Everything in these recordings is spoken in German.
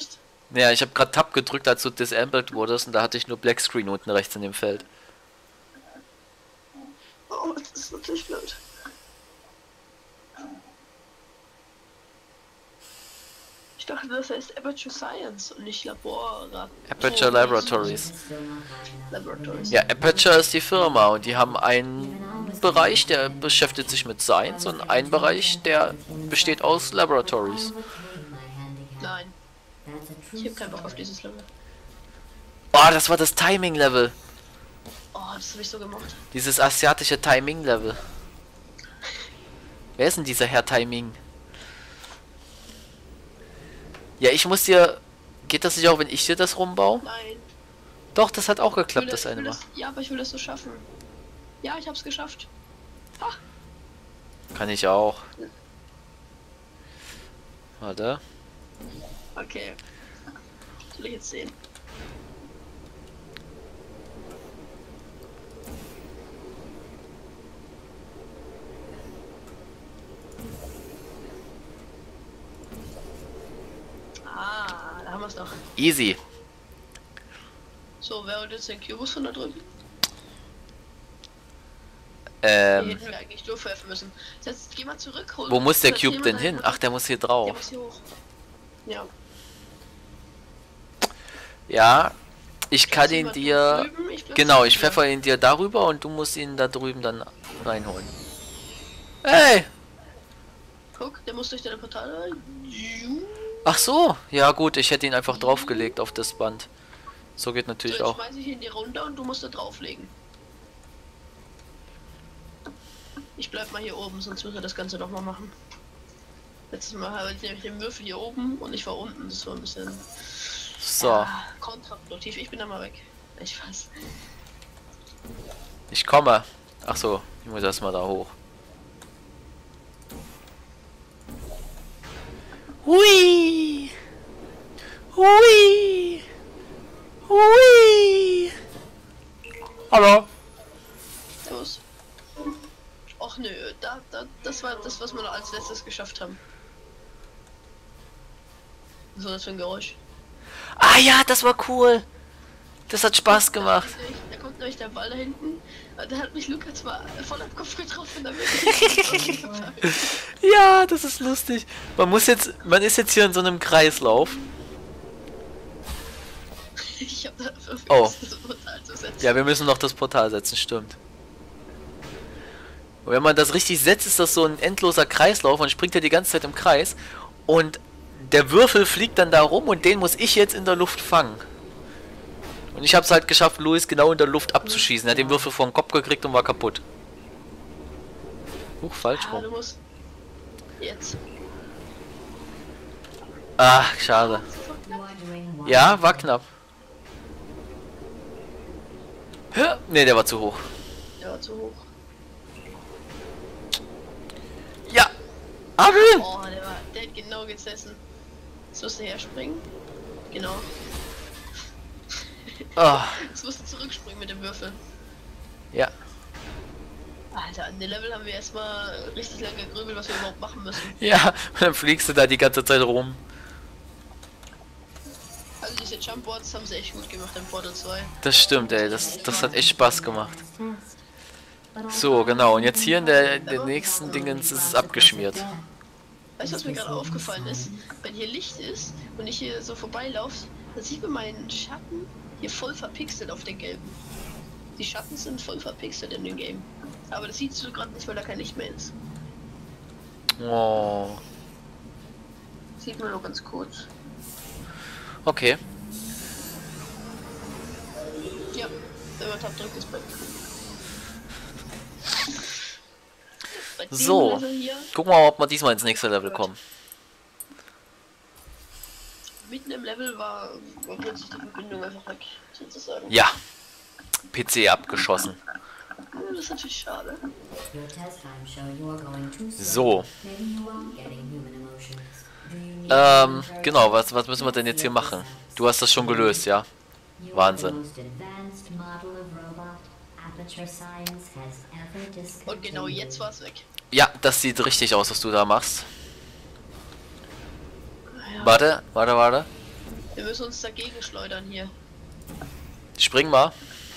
Echt? Ja, ich habe gerade Tab gedrückt, als du disabled wurdest und da hatte ich nur Black Screen unten rechts in dem Feld. Oh, das ist natürlich blöd. Ich dachte, das heißt Aperture Science und nicht Aperture Laboratories. Laboratories. Ja, Aperture ist die Firma und die haben einen Bereich, der beschäftigt sich mit Science und einen Bereich, der besteht aus Laboratories. Nein, ich habe keinen Bock auf dieses Level. Oh, das war das Timing-Level. Oh, das habe ich so gemacht. Dieses asiatische Timing-Level. Wer ist denn dieser Herr Timing? Ja, ich muss dir... Geht das nicht auch, wenn ich dir das rumbaue? Nein. Doch, das hat auch geklappt, das eine Mal. Ja, aber ich will das so schaffen. Ja, ich hab's geschafft. Ha. Kann ich auch. Warte. Okay. Soll ich jetzt sehen? Ah, da haben wir es doch. Easy. So, wer holt jetzt den Kubus von da drüben? Hier hätten wir eigentlich durchwerfen müssen. Jetzt geh mal zurück. Wo muss der Cube denn hin? Ach, der muss hier Der drauf. muss hier hoch. Ja. Ja, ich kann ihn mal dir... drüben, ich bleib Genau, ich hier. pfeffer ihn dir darüber und du musst ihn da drüben dann reinholen. Hey! Guck, der muss durch deine Portale. Ach so, ja gut, ich hätte ihn einfach draufgelegt auf das Band. So geht So, natürlich jetzt auch. schmeiße ich ihn dir runter und du musst da drauflegen. Ich bleib mal hier oben, sonst müssen wir das Ganze noch mal machen. Letztes Mal habe ich nämlich den Würfel hier oben und ich war unten. Das war ein bisschen So, ja, kontraproduktiv. Ich bin da mal weg. Ich weiß. ich komme. Ach so, ich muss erstmal da hoch. Hui! Hui! Hui! Hallo? Servus. Och nö, das war das, was wir noch als letztes geschafft haben. Was war das für ein Geräusch? Ah ja, das war cool. Das hat Spaß gemacht. Da kommt nämlich der Ball da hinten. Da hat mich Lukas zwar voll am Kopf getroffen, damit Ja, das ist lustig. Man ist jetzt hier in so einem Kreislauf. ich hab da vergessen, Oh. das Portal zu setzen. Ja, wir müssen noch das Portal setzen, stimmt. Und wenn man das richtig setzt, ist das so ein endloser Kreislauf. Man springt ja die ganze Zeit im Kreis. Und der Würfel fliegt dann da rum und den muss ich jetzt in der Luft fangen. Und ich habe es halt geschafft, Louis genau in der Luft abzuschießen. Er hat den Würfel vor den Kopf gekriegt und war kaputt. Falsch Ah, rum. du musst jetzt. Ach, schade. Ja, war knapp. Ne, der war zu hoch. Der war zu hoch. Ja! Abel! Oh, der hat genau gesessen. Jetzt musst du herspringen. Genau. Oh, Jetzt musst du zurückspringen mit dem Würfel. ja. Alter, an dem Level haben wir erstmal richtig lange gegrübelt, was wir überhaupt machen müssen. Ja, und dann fliegst du da die ganze Zeit rum. Also diese Jumpboards haben sie echt gut gemacht im Portal 2. Das stimmt, ey. Das hat echt Spaß gemacht. So, genau. Und jetzt hier in der nächsten Dingens ist es abgeschmiert. Weißt du, was mir gerade aufgefallen ist? Wenn hier Licht ist und ich hier so vorbeilaufe, dann sieht man meinen Schatten hier voll verpixelt auf den gelben. Die Schatten sind voll verpixelt in dem Game. Aber das siehst du gerade nicht, weil da kein Licht mehr ist. Oh. Sieht man nur ganz kurz. Okay. Ja, wenn man Tab drückt, ist bei diesem So. Level hier, Gucken wir mal, ob wir diesmal ins nächste Level kommen. mitten im Level war plötzlich die Verbindung einfach weg, sozusagen. Ja. PC abgeschossen. Das ist natürlich schade. So. Genau, was müssen wir denn jetzt hier machen? Du hast das schon gelöst, ja? Wahnsinn. Und genau jetzt war es weg. Ja, das sieht richtig aus, was du da machst. Ja. Warte. Wir müssen uns dagegen schleudern hier. Spring mal.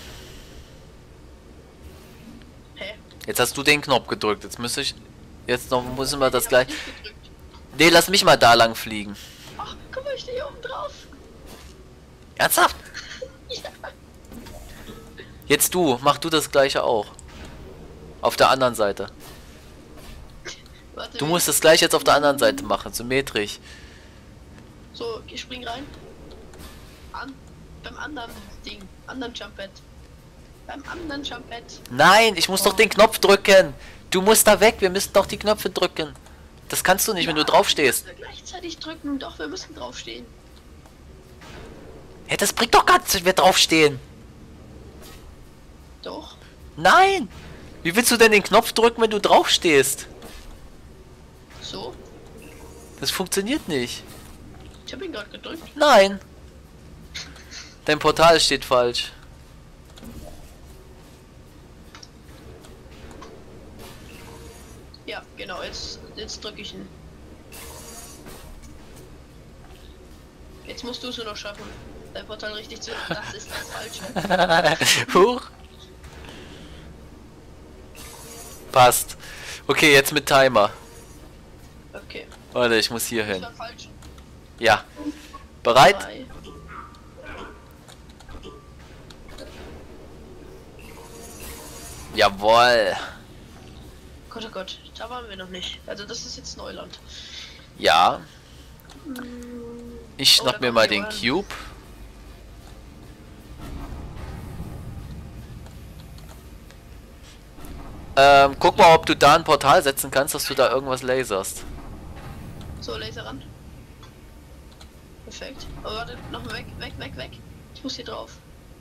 Hä? Jetzt hast du den Knopf gedrückt. Jetzt müssen wir das Den hab gleich. ich nicht gedrückt. Nee, lass mich mal da lang fliegen. Ach, guck mal, ich stehe hier oben drauf. Ernsthaft? Ja. Jetzt du, mach du das gleiche auch. Auf der anderen Seite. Warte, Du musst das gleich jetzt auf der anderen Seite machen, symmetrisch. So, ich spring rein. Beim anderen Ding. Anderen Jumpet. Beim anderen Jumpet. Nein, ich muss doch den Knopf drücken. Du musst da weg, wir müssen doch die Knöpfe drücken. Das kannst du nicht, wenn du drauf stehst. Wir gleichzeitig drücken. Doch, wir müssen draufstehen. Hey, das bringt doch gar nichts, wenn wir draufstehen. Doch. Nein! Wie willst du denn den Knopf drücken, wenn du drauf stehst? So. Das funktioniert nicht. Ich habe ihn gerade gedrückt. Nein! Dein Portal steht falsch. Ja, genau. Jetzt drücke ich ihn. Jetzt musst du es nur noch schaffen. Dein Portal richtig zu. Das ist das Falsche. Huch. Passt. Okay, jetzt mit Timer. Okay. Warte, ich muss hier Das hin. war falsch. Ja. Bereit? 3. Jawohl. Gott, oh Gott. Da waren wir noch nicht. Also das ist jetzt Neuland. Ja. Ich Oh, schnapp da mir kommt mal den jemand. Cube. Guck mal, ob du da ein Portal setzen kannst, dass du da irgendwas laserst. So, Laser ran. Perfekt. Aber warte, noch mal weg. Ich muss hier drauf.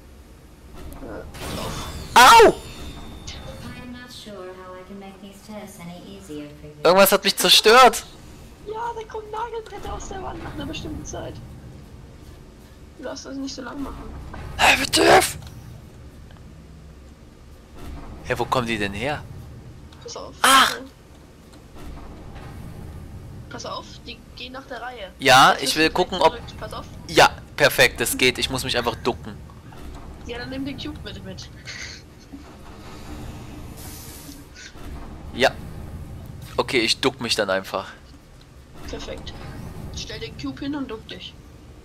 Drauf. Au! I'm not sure how I can make these tests any easier for you. Irgendwas hat mich zerstört. Ja, da kommen Nagelbretter aus der Wand nach einer bestimmten Zeit. Du darfst das nicht so lang machen. Hey, bitte! Hey, wo kommen die denn her? Pass auf. Ach! Pass auf, die gehen nach der Reihe. Ja, Jetzt ich wirst will du gucken, weggedrückt. Pass auf. Ja, perfekt, das geht. Ich muss mich einfach ducken. Ja, dann nimm den Cube bitte mit. Ja. Okay, ich duck mich dann einfach. Perfekt. Stell den Cube hin und duck dich.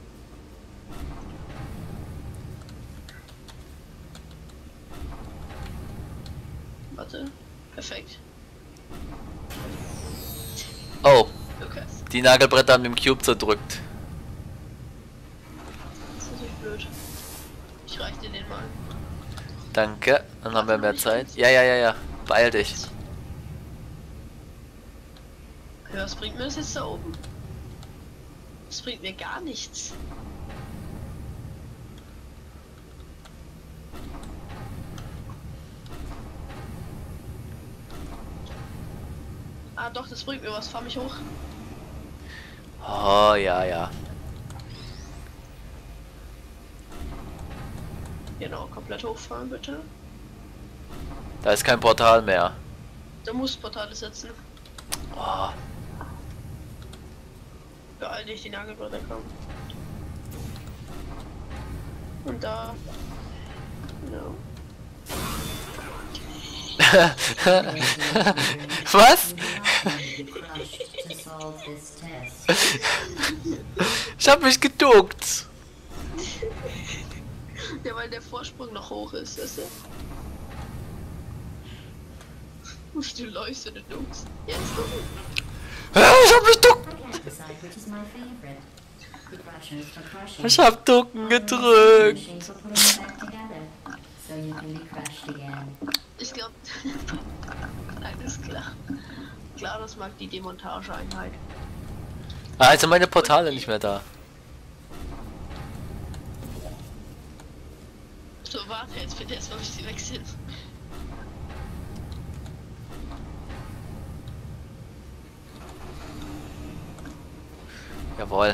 Warte. Perfekt. Oh, Lukas. die Nagelbretter haben den Cube zerdrückt. Das ist natürlich blöd. Ich reich dir den mal. Danke, dann haben wir mehr Zeit. Ja. Beeil dich. Ja, was bringt mir das jetzt da oben? Das bringt mir gar nichts. Ah doch, das bringt mir was. Fahr mich hoch. Oh, ja. Genau, komplett hochfahren bitte. Da ist kein Portal mehr. Du musst Portale setzen. Oh. Beeil dich, die Nagelbretter kommen. Und da. Genau. Was? Crushed to solve this test. Ich hab mich geduckt. Ja, weil der Vorsprung noch hoch ist, weißt du? Du läufst und du duckst. Jetzt du. Ich hab mich ducken. I can't decide which is my favorite. The crushers for crushing. Ich hab ducken Or the gedrückt. machine for putting it back together. So you can be crushed again. Ich glaube, alles klar. Klar, das mag die Demontageeinheit. Also meine Portale nicht mehr da. So, warte jetzt bitte erstmal, bis die weg sind. Jawohl.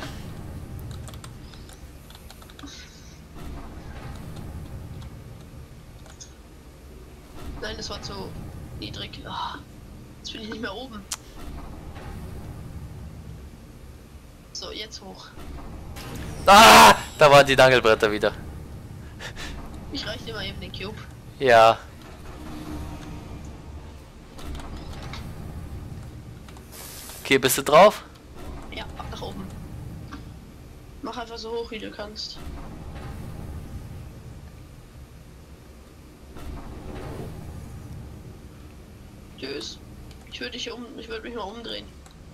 Nein, das war zu niedrig. Ah, jetzt bin ich nicht mehr oben. So, So, jetzt hoch. Ah! Da waren die Nagelbretter wieder. Ich reiche dir mal eben den Cube. Ja. Okay, bist du drauf? Ja, ab nach oben. Mach einfach so hoch, wie du kannst. Tschüss. Ich würde mich mal umdrehen.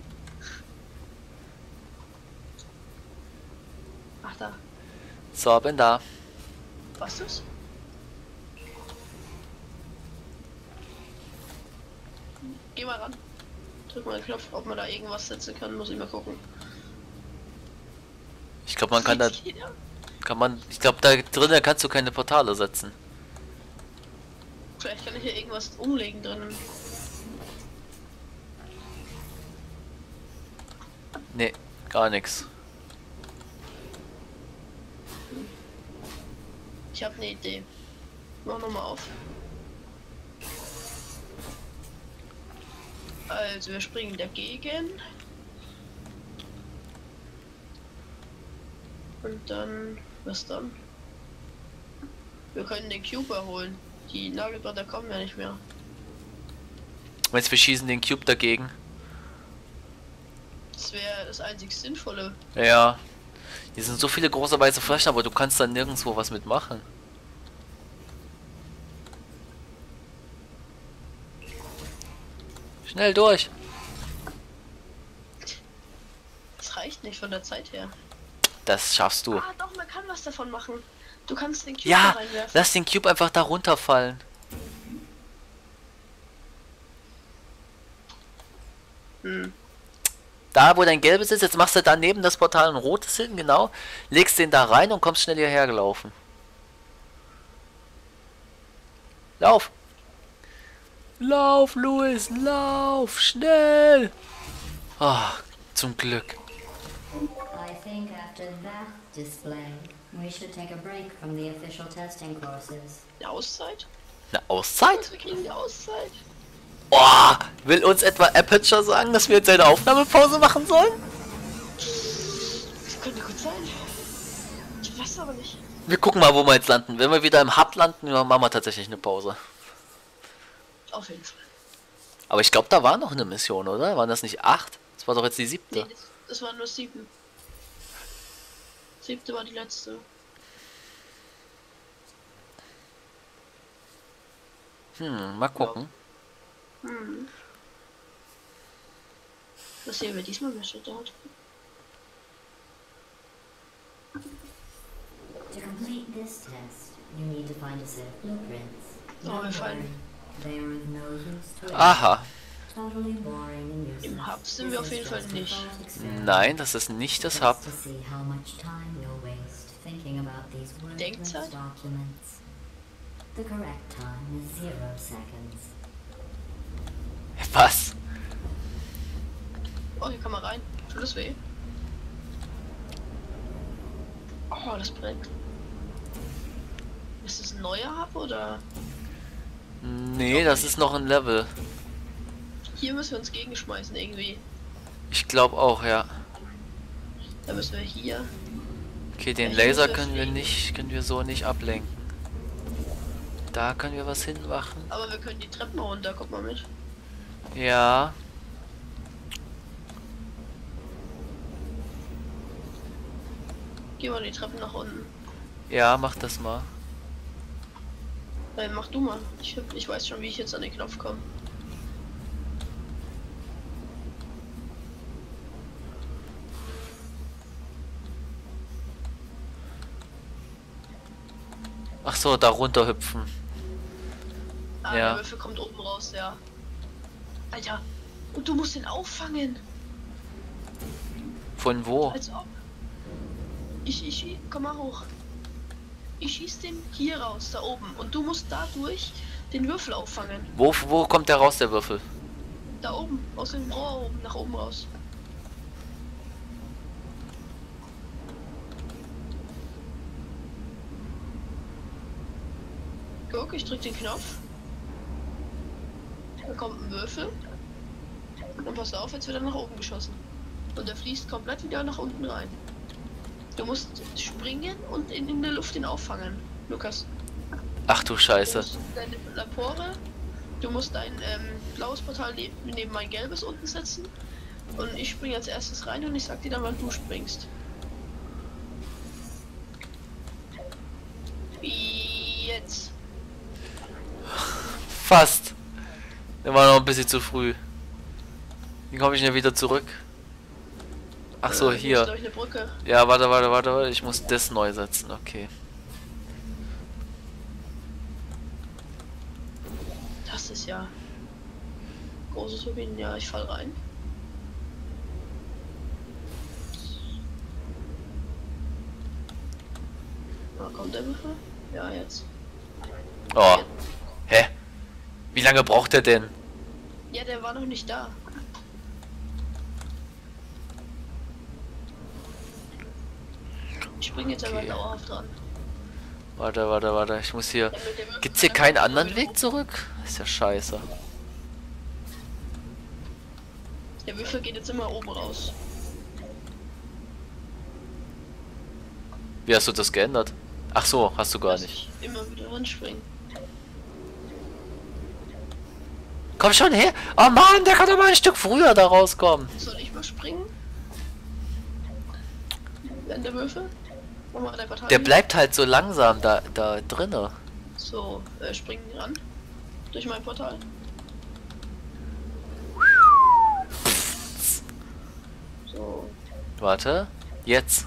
Ach da. So, bin da. Was ist? Geh mal ran. Drück mal den Knopf, ob man da irgendwas setzen kann, muss ich mal gucken. Ich glaube, man kann da... Ich glaube, da drinnen kannst du keine Portale setzen. Vielleicht kann ich hier irgendwas umlegen drinnen. Nee, gar nichts. Ich habe eine Idee. Mach nochmal auf. Also wir springen dagegen. Und dann... Was dann? Wir können den Cube erholen. Die Nagelbretter kommen ja nicht mehr. Meinst du, wir schießen den Cube dagegen? Das wäre das einzig Sinnvolle. Ja. Hier sind so viele große weiße Flächen, aber du kannst da nirgendwo was mitmachen. Schnell durch. Das reicht nicht von der Zeit her. Das schaffst du. Ah, doch, man kann was davon machen. Du kannst den Cube Ja, da reinwerfen. lass den Cube einfach da runterfallen. Hm. Da, wo dein gelbes ist, jetzt machst du daneben das Portal ein rotes hin, genau. Legst den da rein und kommst schnell hierher gelaufen. Lauf! Lauf, Louis, lauf! Schnell! Ah, zum Glück. I think after that display, we should take a break from the official testing courses. Eine Auszeit? Eine Auszeit? Wir kriegen eine Auszeit. Oh, will uns etwa Aperture sagen, dass wir jetzt eine Aufnahmepause machen sollen? Das könnte gut sein. Ich weiß aber nicht. Wir gucken mal, wo wir jetzt landen. Wenn wir wieder im Hub landen, dann machen wir tatsächlich eine Pause. Auf jeden Fall. Aber ich glaube, da war noch eine Mission, oder? Waren das nicht 8? Das war doch jetzt die 7. Nee, das war nur 7. 7. war die letzte. Mal gucken. Hm. Was sehen wir diesmal, wer steht dort? To complete this test, you need to find a set of blueprints. Oh, wir Don't fallen. worry, they are of no use to us. Aha. Totally boring and useless. Im Hub sind wir auf jeden Fall nicht. Nein, das ist nicht das Hub. To see how much time you'll waste thinking about these worthless Denkzeit? documents. The correct time is 0 seconds. Was? Oh, hier kann man rein. Tut das weh? Oh, das brennt. Ist das ein neuer Hub oder? Nee, das ist noch ein Level. Hier müssen wir uns gegenschmeißen irgendwie. Ich glaube auch, ja. Da müssen wir hier. Okay, den Ich Laser muss ja können wir fliegen. können wir so nicht ablenken. Da können wir was hinmachen. Aber wir können die Treppen runter, guck mal mit. Ja. Geh mal die Treppen nach unten. Ja, mach das mal. Mach du mal. Ich weiß schon, wie ich jetzt an den Knopf komme. Ach so, da runter hüpfen. Ah, Ja. der Würfel kommt oben raus, ja. Alter, und du musst den auffangen. Von wo? Als ob. Komm mal hoch. Ich schieß den hier raus, da oben. Und du musst dadurch den Würfel auffangen. Wo kommt der raus, der Würfel? Da oben, aus dem Rohr oben, nach oben raus. Guck, ich drück den Knopf. Da kommt ein Würfel. Und pass auf, jetzt wird er nach oben geschossen. Und der fließt komplett wieder nach unten rein. Du musst springen und in der Luft ihn auffangen, Lukas. Ach du Du Scheiße. musst deine Lapore, du musst dein blaues Portal neben mein gelbes unten setzen. Und ich springe als erstes rein und ich sag dir dann, wann du springst. Jetzt. Fast. Der war noch ein bisschen zu früh. Wie komme ich denn wieder zurück? Ach so, Du musst hier. durch eine Brücke. Ja, warte. Ich muss das neu setzen. Okay. Das ist ja. Große Turbinen, ja, ich fall rein. Na, kommt der Würfel? Ja, jetzt. Oh. Hä? Wie lange braucht er denn? Ja, der war noch nicht da. Ich springe jetzt Okay. aber dauerhaft dran. Warte. Ich muss hier. Der Würfel Gibt's hier einfach keinen immer anderen wieder Weg hoch. zurück? Ist ja scheiße. Der Würfel geht jetzt immer oben raus. Wie hast du das geändert? Ach so, hast du gar Dass nicht. ich immer wieder ranspringen. Komm schon her! Oh Mann, der kann doch mal ein Stück früher da rauskommen. Soll ich mal springen? Wenn der Würfel? Mach mal dein Portal. Der bleibt halt so langsam da drinne. So, springen ran. Durch mein Portal. So. Warte. Jetzt.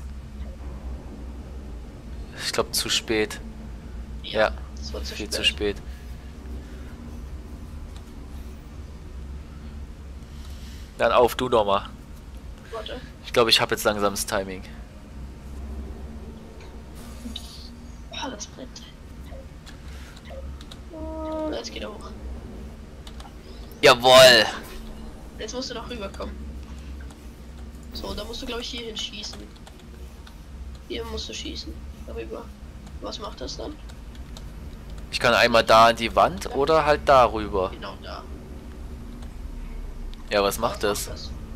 Ich glaube zu spät. Ja, das war zu viel spät. zu spät. Dann auf, du doch mal. Warte. Ich glaube, ich habe jetzt langsam das Timing. Ah, das brennt. Oh, jetzt geht er hoch. Jawohl! Jetzt musst du noch rüberkommen. So, da musst du, glaube ich, hier hin schießen. Hier musst du schießen. Darüber. Was macht das dann? Ich kann einmal da an die Wand oder halt darüber. Genau da. Ja, was macht das?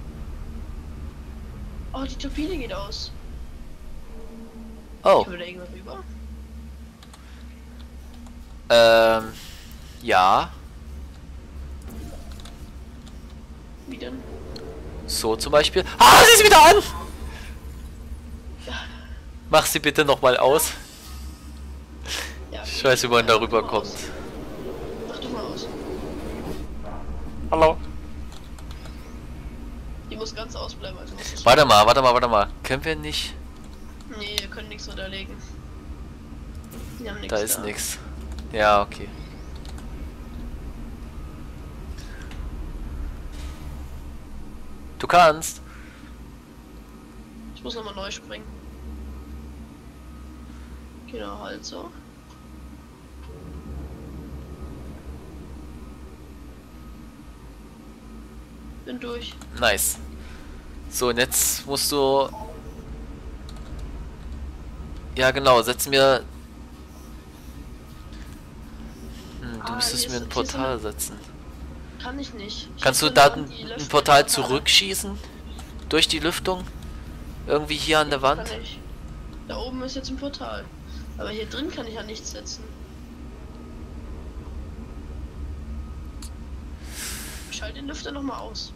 Oh, die Turbine geht aus. Oh, Können wir da irgendwann rüber? ja. Wie denn? So zum Beispiel. Ah, sie ist wieder an! Mach sie bitte nochmal aus. Ja, Ich weiß, wie man mach darüber du mal kommt. aus. Mach du mal aus. Hallo. Die muss ganz ausbleiben, also musst du. Warte mal. Können wir nicht... Nee, wir können nichts unterlegen. Wir haben nichts Da ist nichts. Ja, okay. Du kannst. Ich muss nochmal neu springen. Genau, halt so. Bin durch. Nice. So, und jetzt musst du... Ja, genau, setz mir... du Ah, müsstest hier mir ist- ein hier ist Portal setzen. Kann ich nicht. Ich Kannst du hab da so eine ein Anti-Löffel- Portal Portale. zurückschießen? Durch die Lüftung? Irgendwie hier an der Wand? Kann ich. Da oben ist jetzt ein Portal. Aber hier drin kann ich ja nichts setzen. Schalt den Lüfter nochmal aus.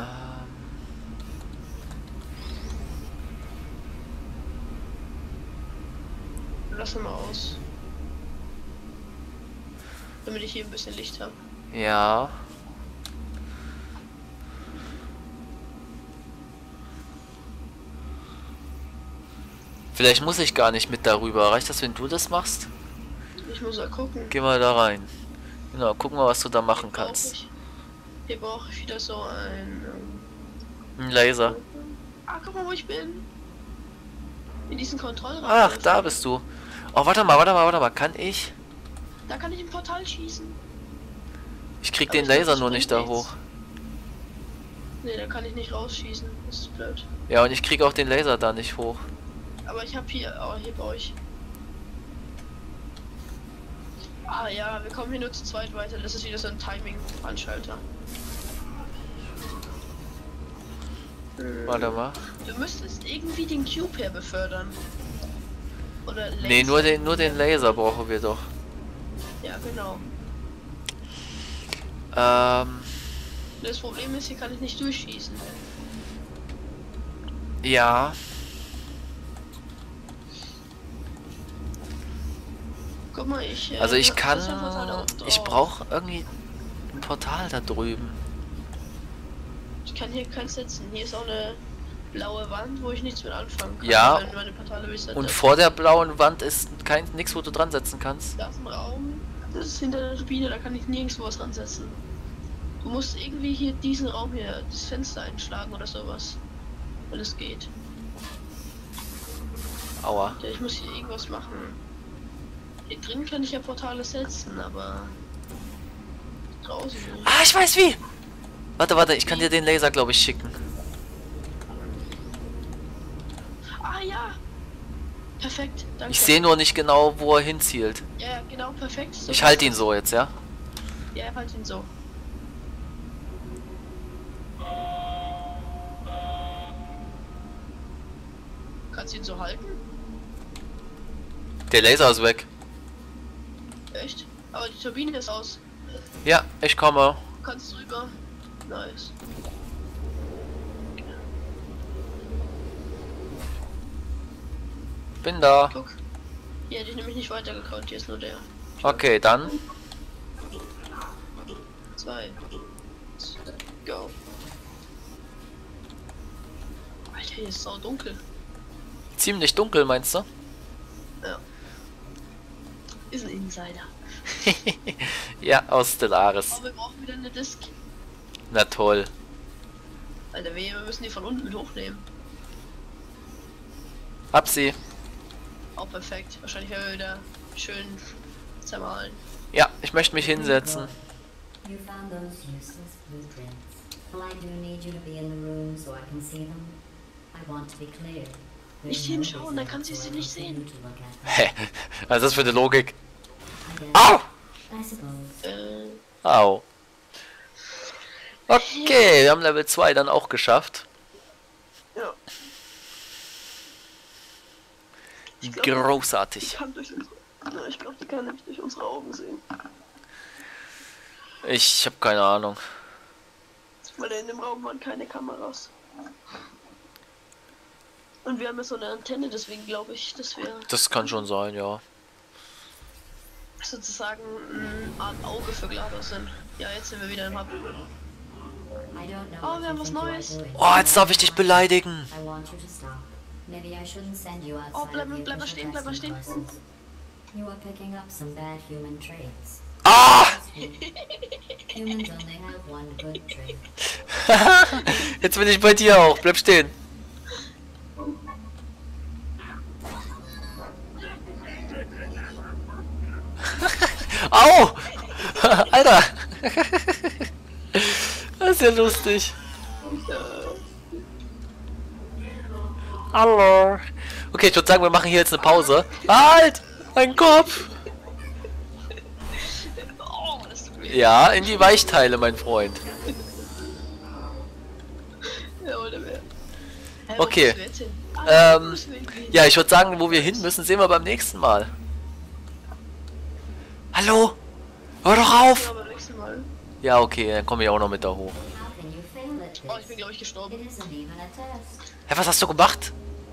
Lass ihn mal aus. Damit ich hier ein bisschen Licht habe. Ja. Vielleicht muss ich gar nicht mit darüber. Reicht das, wenn du das machst? Ich muss mal gucken. Geh mal da rein. Genau, guck mal, was du da machen Brauch kannst. ich- Hier brauche ich wieder so ein... Ein Laser. Ah, guck mal, wo ich bin. In diesen Kontrollraum. Ach, da bist du. Oh, warte mal. Kann ich? Da kann ich ein Portal schießen. Ich krieg Aber den ich glaub, Laser das nur bringt nicht da nichts. hoch. Ne, da kann ich nicht rausschießen. Das ist blöd. Ja, und ich krieg auch den Laser da nicht hoch. Aber ich habe hier, hier bei euch. Ah ja, wir kommen hier nur zu zweit weiter. Das ist wieder so ein Timing-Anschalter. Warte mal. Du müsstest irgendwie den Cube her befördern. Oder Laser. Nee, nur den Laser brauchen wir doch. Ja, genau. Das Problem ist, hier kann ich nicht durchschießen. Ja. Guck mal, ich... Also ich kann... das ist einfach da oben Ich drauf. brauche irgendwie ein Portal da drüben. Ich kann hier keins setzen. Hier ist auch eine blaue Wand, wo ich nichts mit anfangen kann. Ja. Wenn meine Portale Und vor der blauen Wand ist nichts, wo du dran setzen kannst. Da ist ein Raum, das ist hinter der Turbine, da kann ich nirgendwo was dran setzen. Du musst irgendwie hier diesen Raum hier, das Fenster einschlagen oder sowas. Wenn es geht. Aua. Ja, ich muss hier irgendwas machen. Hier drin kann ich ja Portale setzen, aber draußen nicht. Ah, ich weiß wie! Warte, ich kann dir den Laser, glaube ich, schicken. Ah ja! Perfekt, danke. Ich sehe nur nicht genau, wo er hinzielt. Ja, genau, perfekt. So Ich halte ihn so jetzt, ja? Ja, halt ihn so. Kannst du ihn so halten? Der Laser ist weg. Echt? Aber die Turbine ist aus. Ja, ich komme. Kannst drüber. Nice. Bin da. Guck. Hier hätte ich nämlich nicht weitergekonnt, hier ist nur der. Okay, dann. 2. Go. Alter, hier ist sau dunkel. Ziemlich dunkel, meinst du? Ja. Ist ein Insider. Ja, aus Stellaris. Aber wir brauchen wieder eine Disk. Na toll. Alter, wir müssen die von unten mit hochnehmen. Hab sie. Auch perfekt. Wahrscheinlich werden wir wieder schön zermahlen. Ja, ich möchte mich hinsetzen. You found those useless blueprints. Well, I do need you to be in the room so I can see them. I want to be clear. Nicht hinschauen, dann kann sie sie nicht sehen. Hä? Was ist das für eine Logik? Au! Au! I suppose. Au. Okay, wir haben Level 2 dann auch geschafft. Ja. Großartig. Kann durch unsere... Ja, ich glaube, die kann nämlich durch unsere Augen sehen. Ich habe keine Ahnung. Weil in dem Raum waren keine Kameras. Und wir haben ja so eine Antenne, deswegen glaube ich, dass wir Das kann schon sein, ja. sozusagen eine Art Auge für GLaDOS sind. Ja, jetzt sind wir wieder im Hub. I don't know Oh, what wir haben you was think you are Neues. doing. Oh, jetzt darf ich dich beleidigen. I want you to stop. Maybe I shouldn't send you outside Oh, bleib of the mal official stehen, bleib mal testing stehen. courses. You are picking up some bad human traits. Ah! Humans only have one good trait. Jetzt bin ich bei dir auch. Bleib stehen. Au! Alter! Das ist ja lustig. Hallo. Okay, ich würde sagen, wir machen hier jetzt eine Pause. Halt! Mein Kopf! Oh, das tut weh. Ja, in die Weichteile, mein Freund. Ja, oder wer? Hä, Okay. wo müssen wir jetzt hin? Ah, wo müssen wir hin? Ja, ich würde sagen, wo wir hin müssen, sehen wir beim nächsten Mal. Hallo? Hör doch Ja, auf! beim nächsten Mal. Ja, okay, dann komme ich auch noch mit da hoch. How can you fail at Oh, ich this? bin glaube ich gestorben. It isn't even a test. Hä, was hast du gemacht?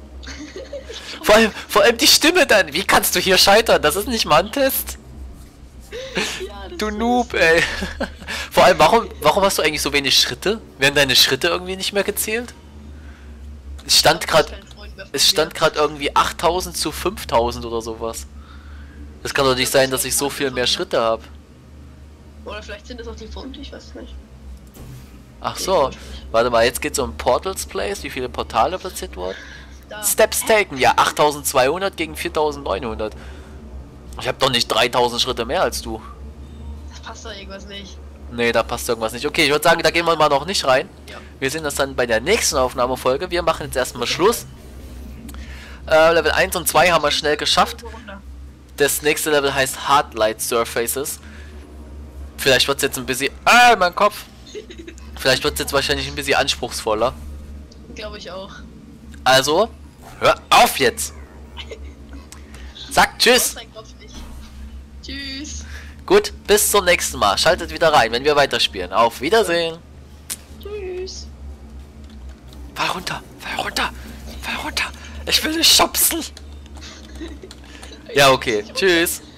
Vor allem die Stimme dann. Wie kannst du hier scheitern? Das ist nicht mal ein Test. Ja, das Du ist- Noob, ey. Vor allem, warum hast du eigentlich so wenig Schritte? Werden deine Schritte irgendwie nicht mehr gezählt? Es stand Ich hab gerade keinen Freund mehr von es mir. stand gerade irgendwie 8000 zu 5000 oder sowas. Das kann doch nicht sein, dass ich so viel mehr Schritte habe. Oder vielleicht sind es auch die Funde, ich weiß es nicht. Ach so. Warte mal, jetzt geht's um Portals Place, wie viele Portale platziert wurden. Da. Steps taken, ja, 8200 gegen 4900. Ich habe doch nicht 3000 Schritte mehr als du. Das passt doch irgendwas nicht. Nee, da passt irgendwas nicht. Okay, ich würde sagen, da gehen wir mal noch nicht rein. Ja. Wir sehen das dann bei der nächsten Aufnahmefolge. Wir machen jetzt erstmal Schluss. Level 1 und 2 haben wir schnell geschafft. Runter. Das nächste Level heißt Hard Light Surfaces. Vielleicht wird es jetzt ein bisschen... mein Kopf! Vielleicht wird es jetzt wahrscheinlich ein bisschen anspruchsvoller. Glaube ich auch. Also, hör auf jetzt. Sag tschüss. Brauchst deinen Kopf nicht. Tschüss. Gut, bis zum nächsten Mal. Schaltet wieder rein, wenn wir weiterspielen. Auf Wiedersehen. Tschüss. Fall runter, fall runter, fall runter. Ich will dich schubsen. Ja, okay. Tschüss.